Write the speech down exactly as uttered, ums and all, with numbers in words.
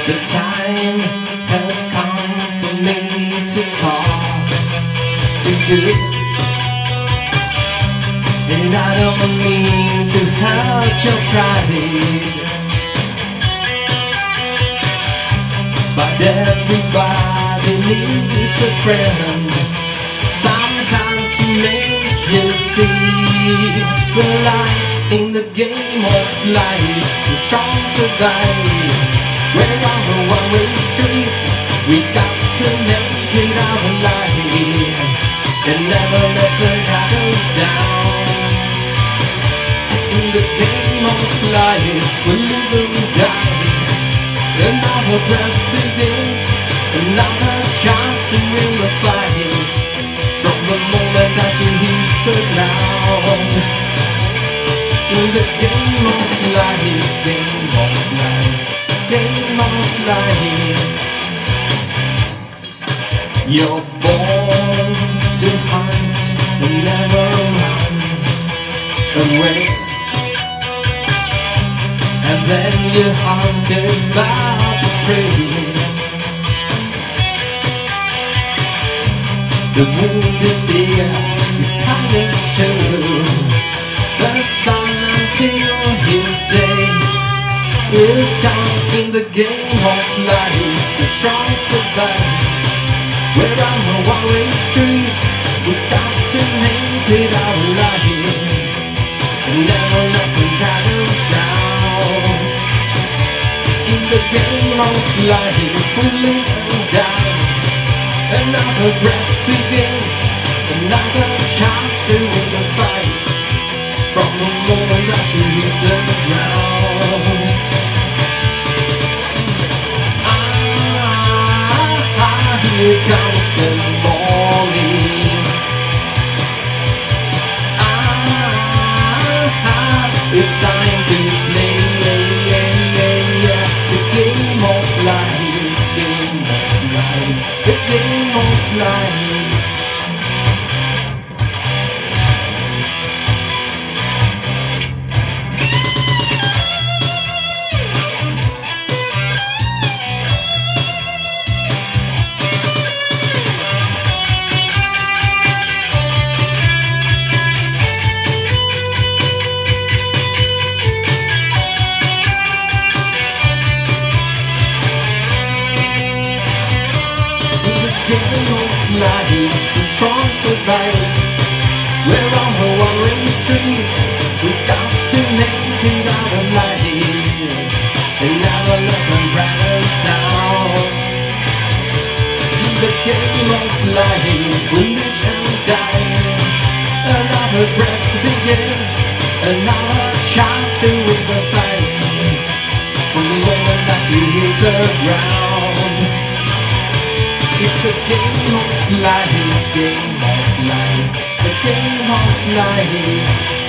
The time has come for me to talk to you, and I don't mean to hurt your pride, but everybody needs a friend, sometimes to make you see the light in the game of life. The strong survive. We're on a one-way street, we got to make it out alive, and never let the shadows down. In the game of life, we live and die. Another breath begins, another chance to win the fight. From the moment that you hit the ground. In the game of life, game of life, game of life. You're born to hunt and never run away, and then you're hunted by the prey. The wounded deer is highest to the sun until his day is done. In the game of life, the strong survive. We're on a one-way street, we got to make it out alive, and never let the shadows down. In the game of life, we live and die. Another breath begins, another chance to win the fight. From the moment that you hit the ground. Here comes the morning. Ah, it's time to play the game of life, game of life, the game of life. Life, the strong survive. We're on a one-way street, we got to make it out alive, and never let them drag us down. In the game of life, we live and die. Another breath begins, another chance to win the fight. From the moment that you hit the ground. It's a game of life, game of life, a game of life.